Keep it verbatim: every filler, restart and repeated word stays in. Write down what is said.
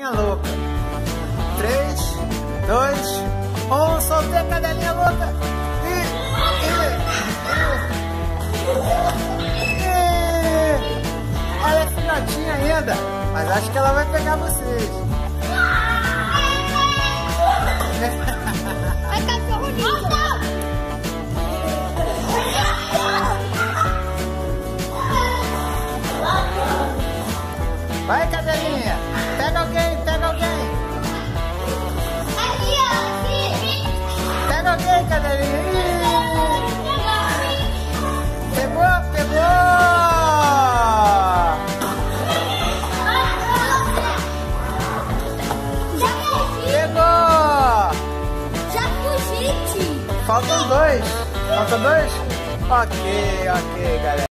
cadelinha louca. Três, dois, um, soltei a cadelinha louca. E, e, e, e, ela é filhotinha ainda, mas acho que ela vai pegar vocês. É cachorro lindo. Vai, cadelinha. Pega alguém, pega alguém. Aqui, aqui. Pega alguém, cadelinha. Pegou, pegou. Pegou. Já fugi. Faltam dois. Faltam dois? Ok, ok, galera.